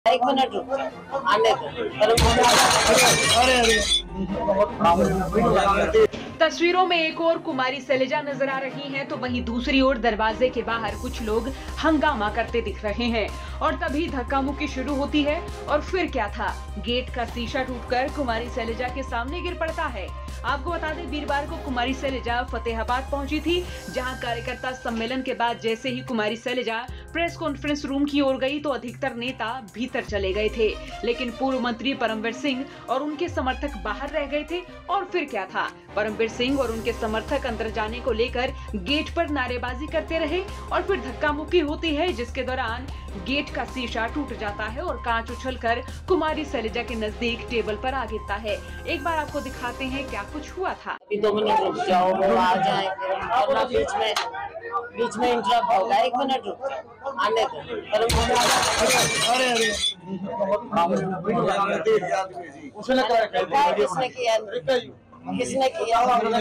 एक मिनट रुक जाओ, आने दो। तस्वीरों में एक और कुमारी शैलजा नजर आ रही हैं, तो वहीं दूसरी ओर दरवाजे के बाहर कुछ लोग हंगामा करते दिख रहे हैं और तभी धक्का मुक्की शुरू होती है। और फिर क्या था, गेट का शीशा टूटकर कुमारी शैलजा के सामने गिर पड़ता है। आपको बता दें, वीरवार को कुमारी शैलजा फतेहाबाद पहुंची थी, जहां कार्यकर्ता सम्मेलन के बाद जैसे ही Kumari Selja press conference room की ओर गई तो अधिकतर नेता भीतर चले गए थे, लेकिन पूर्व मंत्री परमवीर सिंह और उनके समर्थक बाहर रह गए थे। और फिर क्या था, परमवीर सिंह और उनके समर्थक अंदर जाने को लेकर गेट पर नारेबाजी करते रहे और फिर धक्का मुक्की होती है, जिसके दौरान गेट का शीशा टूट जाता है और कांच उछलकर कुमारी शैलजा के नजदीक टेबल पर आ गिरता है। एक बार आपको दिखाते हैं क्या कुछ हुआ था। 2 मिनट रुक जाओ, वो आ जाएंगे वरना बीच में इंटरप्ट होगा। 1 मिनट रुक जाओ, आने दो। किसने किया?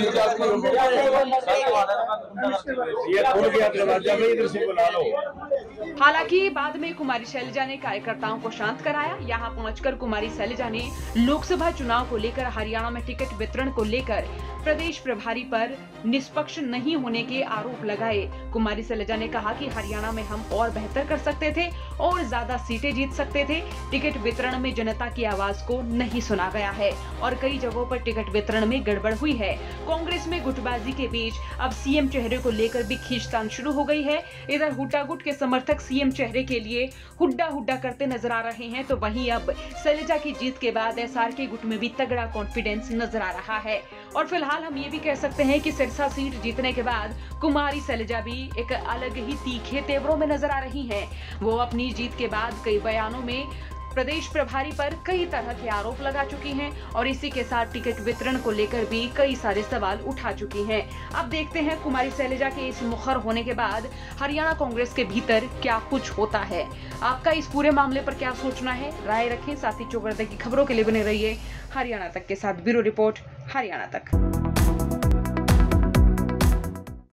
हालांकि बाद में कुमारी शैलजा ने कार्यकर्ताओं को शांत कराया। यहां पहुंचकर कुमारी शैलजा ने लोकसभा चुनाव को लेकर हरियाणा में टिकट वितरण को लेकर प्रदेश प्रभारी पर निष्पक्ष नहीं होने के आरोप लगाए। कुमारी शैलजा ने कहा कि हरियाणा में हम और बेहतर कर सकते थे और ज्यादा सीटें जीत सकते थे। टिकट वितरण में जनता की आवाज को नहीं सुना गया है और कई जगहों पर टिकट वितरण में गड़बड़ हुई है। कांग्रेस में गुटबाजी के बीच अब सीएम चेहरे को लेकर भी खींचतान शुरू हो गई है। इधर हुड्डा गुट के समर्थक सीएम चेहरे के लिए हुड्डा हुड्डा करते नजर आ रहे हैं, तो वहीं अब शैलजा की जीत के बाद एसआरके गुट में भी तगड़ा कॉन्फिडेंस नजर आ रहा है। और फिलहाल हम ये भी कह सकते हैं कि सिरसा सीट जीतने के बाद कुमारी शैलजा भी एक अलग ही तीखे तेवरों में नजर आ रही हैं। वो अपनी जीत के बाद कई बयानों में प्रदेश प्रभारी पर कई तरह के आरोप लगा चुकी हैं और इसी के साथ टिकट वितरण को लेकर भी कई सारे सवाल उठा चुकी हैं। अब देखते हैं कुमारी शैलजा के इस मुखर होने के बाद हरियाणा कांग्रेस के भीतर क्या कुछ होता है। आपका इस पूरे मामले पर क्या सोचना है, राय रखें। साथ ही चौगरदे की खबरों के लिए बने रहिए हरियाणा तक के साथ। ब्यूरो रिपोर्ट, हरियाणा तक।